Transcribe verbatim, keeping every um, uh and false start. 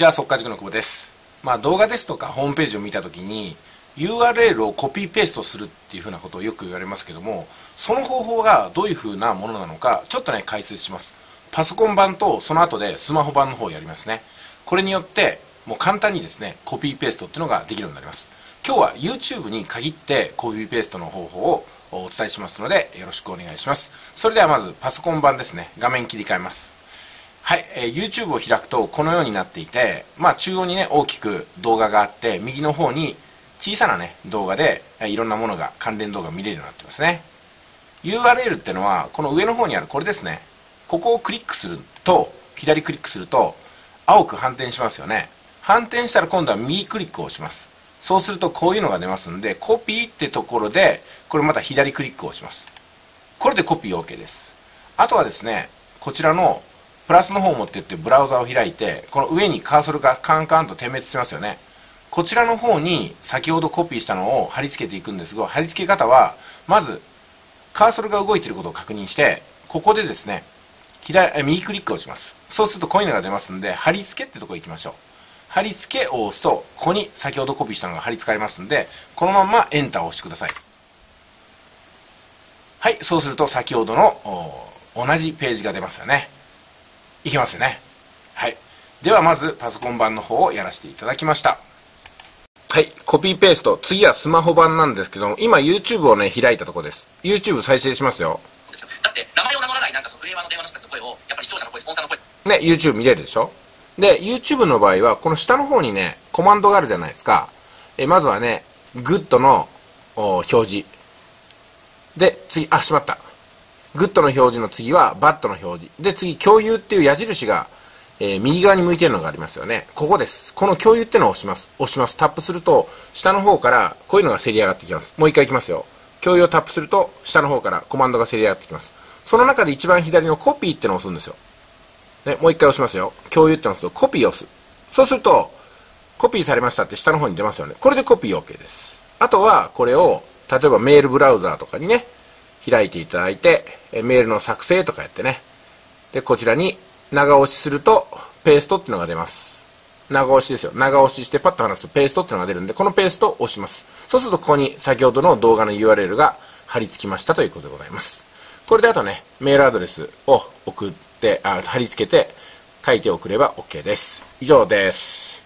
じゃあ、速稼塾の久保です。まあ、動画ですとかホームページを見たときに ユーアールエル をコピーペーストするっていうふうなことをよく言われますけども、その方法がどういうふうなものなのかちょっとね解説します。パソコン版とその後でスマホ版の方をやりますね。これによってもう簡単にですねコピーペーストっていうのができるようになります。今日は YouTube に限ってコピーペーストの方法をお伝えしますのでよろしくお願いします。それではまずパソコン版ですね。画面切り替えます。はい、えー、YouTube を開くとこのようになっていて、まあ中央にね大きく動画があって、右の方に小さなね動画で、えー、いろんなものが関連動画見れるようになってますね。 ユーアールエル ってのはこの上の方にあるこれですね。ここをクリックすると、左クリックすると青く反転しますよね。反転したら今度は右クリックをします。そうするとこういうのが出ますんで、コピーってところでこれまた左クリックをします。これでコピー OK です。あとはですね、こちらのプラスの方を持っていってブラウザを開いて、この上にカーソルがカンカンと点滅しますよね。こちらの方に先ほどコピーしたのを貼り付けていくんですが、貼り付け方はまずカーソルが動いていることを確認して、ここでですね左右クリックをします。そうするとこういうのが出ますんで、貼り付けってところ行きましょう。貼り付けを押すとここに先ほどコピーしたのが貼り付かれますんで、このままエンターを押してください。はい、そうすると先ほどの同じページが出ますよね。いけますよね。はい。ではまずパソコン版の方をやらせていただきました。はい、コピーペースト。次はスマホ版なんですけども、今 YouTube をね開いたところです。YouTube 再生しますよ。 だって名前を名乗らないなんかそのフレーマーの電話の人たちの声をやっぱり視聴者の声、スポンサーの声ね、YouTube 見れるでしょ。で YouTube の場合はこの下の方にねコマンドがあるじゃないですか。えまずはねグッドの表示で、次あしまったグッドの表示の次はバッドの表示で、次共有っていう矢印が、えー、右側に向いてるのがありますよね。ここです。この共有ってのを押します押しますタップすると下の方からこういうのがせり上がってきます。もう一回いきますよ。共有をタップすると下の方からコマンドがせり上がってきます。その中で一番左のコピーってのを押すんですよ。ね、もう一回押しますよ。共有って押すとコピーを押す。そうするとコピーされましたって下の方に出ますよね。これでコピー OK です。あとはこれを例えばメールブラウザーとかにね開いていただいて、メールの作成とかやってね、でこちらに長押しするとペーストっていうのが出ます。長押しですよ。長押ししてパッと離すとペーストっていうのが出るんで、このペーストを押します。そうするとここに先ほどの動画の ユーアールエル が貼り付きましたということでございます。これであとねメールアドレスを送ってあ貼り付けて書いて送れば OK です。以上です。